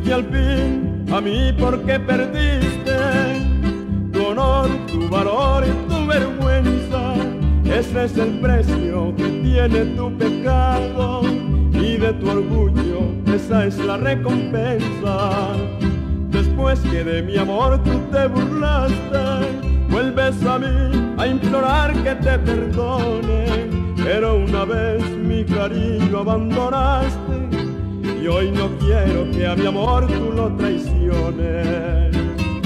Y al fin, a mí porque perdiste tu honor, tu valor y tu vergüenza. Ese es el precio que tiene tu pecado, y de tu orgullo esa es la recompensa. Después que de mi amor tú te burlaste, vuelves a mí a implorar que te perdone. Pero una vez mi cariño abandonaste, y hoy no quiero que a mi amor tú lo traiciones.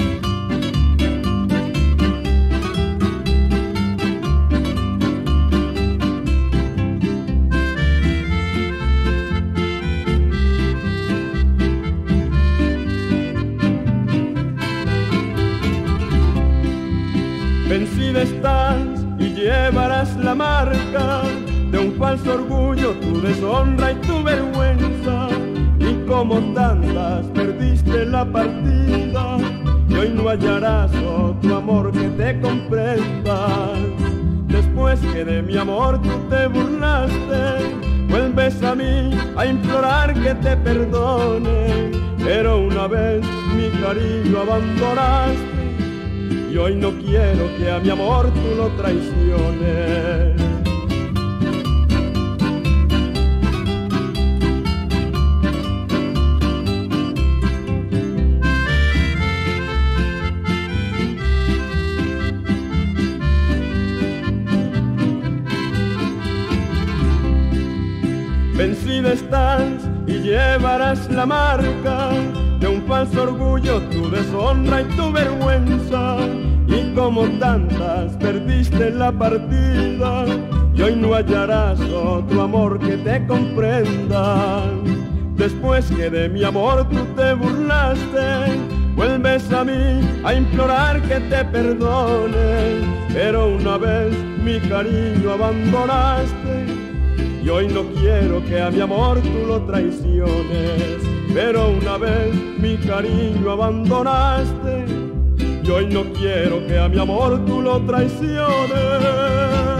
Vencida estás y llevarás la marca de un falso orgullo, tu deshonra y tu vergüenza. Y como tantas perdiste la partida, y hoy no hallarás otro amor que te comprenda. Después que de mi amor tú te burlaste, vuelves a mí a implorar que te perdone. Pero una vez mi cariño abandonaste, y hoy no quiero que a mi amor tú lo traiciones. Vencida estás y llevarás la marca de un falso orgullo, tu deshonra y tu vergüenza. Y como tantas perdiste la partida, y hoy no hallarás otro amor que te comprenda. Después que de mi amor tú te burlaste, vuelves a mí a implorar que te perdone. Pero una vez mi cariño abandonaste, y hoy no quiero que a mi amor tú lo traiciones. Pero una vez mi cariño abandonaste, y hoy no quiero que a mi amor tú lo traiciones.